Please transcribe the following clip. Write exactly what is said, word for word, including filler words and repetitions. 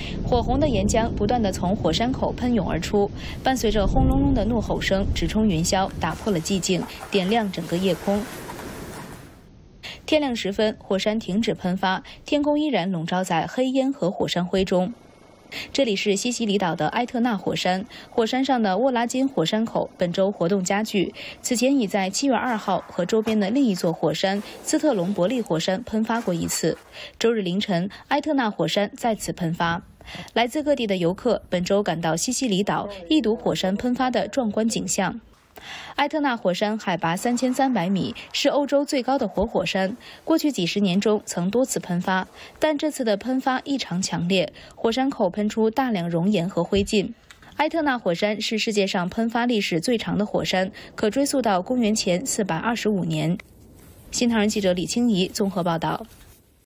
火红的岩浆不断地从火山口喷涌而出，伴随着轰隆隆的怒吼声，直冲云霄，打破了寂静，点亮整个夜空。天亮时分，火山停止喷发，天空依然笼罩在黑烟和火山灰中。 这里是西西里岛的埃特纳火山，火山上的沃拉金火山口本周活动加剧。此前已在七月二号和周边的另一座火山斯特隆伯利火山喷发过一次。周日凌晨，埃特纳火山再次喷发。来自各地的游客本周赶到西西里岛，一睹火山喷发的壮观景象。 埃特纳火山海拔三千三百米，是欧洲最高的活火山。过去几十年中曾多次喷发，但这次的喷发异常强烈，火山口喷出大量熔岩和灰烬。埃特纳火山是世界上喷发历史最长的火山，可追溯到公元前四百二十五年。新唐人记者李清怡综合报道。